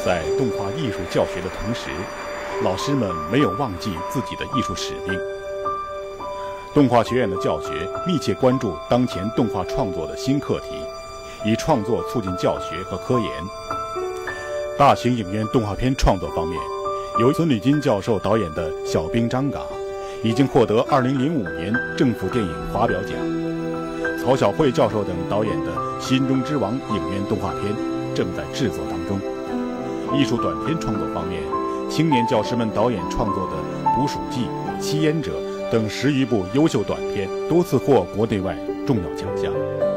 在动画艺术教学的同时，老师们没有忘记自己的艺术使命。动画学院的教学密切关注当前动画创作的新课题，以创作促进教学和科研。大型影院动画片创作方面，由孙履金教授导演的《小兵张嘎》已经获得2005年政府电影华表奖。曹晓慧教授等导演的《心中之王》影院动画片正在制作当中。艺术短片创作方面，青年教师们导演创作的《捕鼠记》《吸烟者》等10余部优秀短片多次获国内外重要奖项。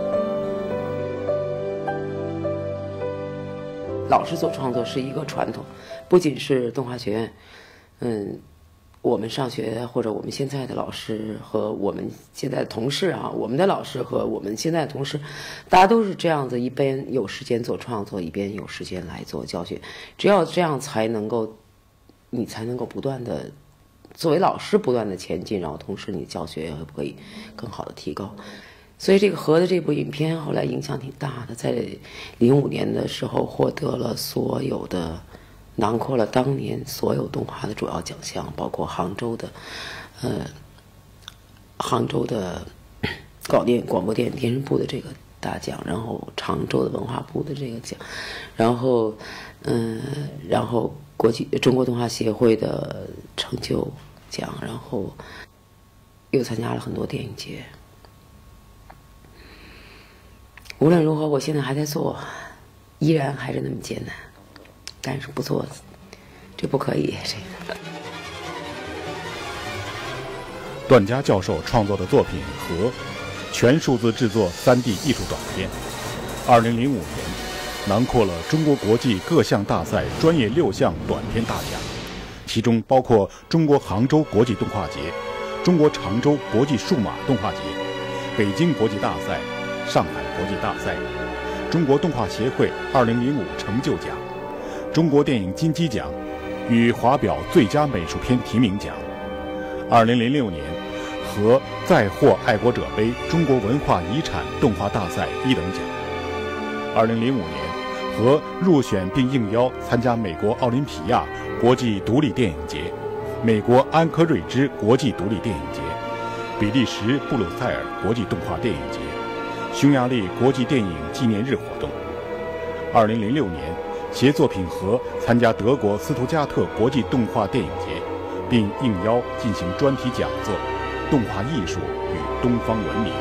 老师做创作是一个传统，不仅是动画学院，我们上学或者我们现在的老师和我们现在的同事啊，我们的老师和我们现在的同事，大家都是这样子，一边有时间做创作，一边有时间来做教学。只有这样你才能够不断的作为老师不断的前进，然后同时你教学会不会更好的提高。所以这个和的这部影片后来影响挺大的，在05年的时候获得了囊括了当年所有动画的主要奖项，包括杭州的广播电影电视部的这个大奖，然后常州的文化部的这个奖，然后中国动画协会的成就奖，然后又参加了很多电影节。无论如何，我现在还在做，依然还是那么艰难，但是不做，这不可以。这个段嘉教授创作的作品《和》，全数字制作3D 艺术短片，2005年囊括了中国国际各项大赛专业6项短片大奖，其中包括中国杭州国际动画节、中国常州国际数码动画节、北京国际大赛、上海国际大赛、中国动画协会2005成就奖、中国电影金鸡奖与华表最佳美术片提名奖。2006年，和再获爱国者杯中国文化遗产动画大赛1等奖。2005年，和入选并应邀参加美国奥林匹亚国际独立电影节、美国安科瑞兹国际独立电影节、比利时布鲁塞尔国际动画电影节、匈牙利国际电影纪念日活动。2006年，携作品和参加德国斯图加特国际动画电影节，并应邀进行专题讲座《动画艺术与东方文明》。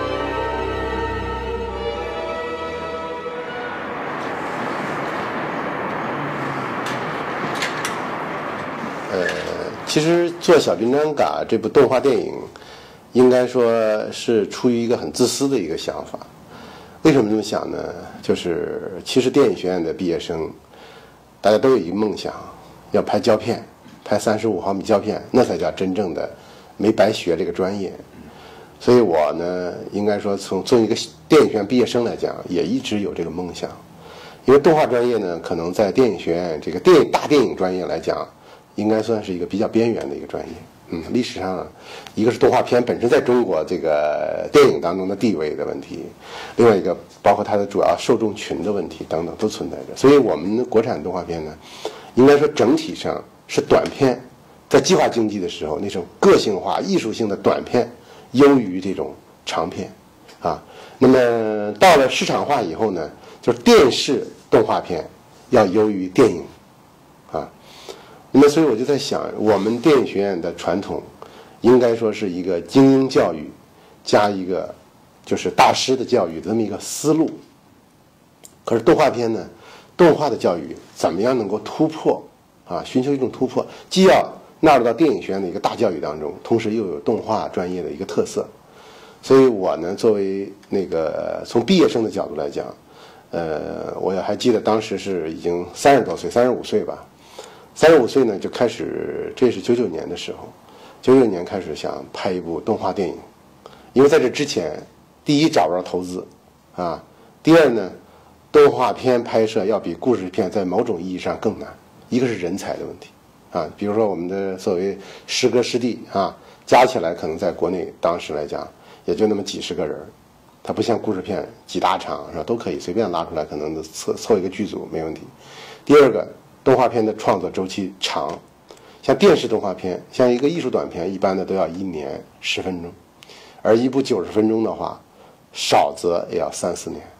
其实做《小兵张嘎》这部动画电影，应该说是出于一个很自私的一个想法。为什么这么想呢？就是其实电影学院的毕业生，大家都有一个梦想，要拍胶片，拍35毫米胶片，那才叫真正的没白学这个专业。所以我呢，应该说从作为一个电影学院毕业生来讲，也一直有这个梦想。因为动画专业呢，可能在电影学院这个大电影专业来讲，应该算是一个比较边缘的一个专业。历史上，一个是动画片本身在中国这个电影当中的地位的问题，另外一个包括它的主要受众群的问题等等都存在着。所以我们国产动画片呢，应该说整体上是短片，在计划经济的时候，那种个性化、艺术性的短片优于这种长片啊。那么到了市场化以后呢，就是电视动画片要优于电影啊。那么所以我就在想，我们电影学院的传统应该说是一个精英教育加一个就是大师的教育的这么一个思路。可是动画片呢，动画的教育怎么样能够突破啊？寻求一种突破，既要纳入到电影学院的一个大教育当中，同时又有动画专业的一个特色。所以我呢，作为那个从毕业生的角度来讲，我也还记得当时是已经30多岁，35岁吧。35岁呢，就开始，这是99年的时候，99年开始想拍一部动画电影，因为在这之前，第一找不着投资，啊，第二呢，动画片拍摄要比故事片在某种意义上更难，一个是人才的问题，啊，比如说我们的所谓师哥师弟啊，加起来可能在国内当时来讲也就那么几十个人， 它不像故事片几大场是吧，都可以随便拉出来，可能凑一个剧组没问题。第二个，动画片的创作周期长，像电视动画片，像一个艺术短片，一般的都要1年10分钟，而一部90分钟的话，少则也要3、4年。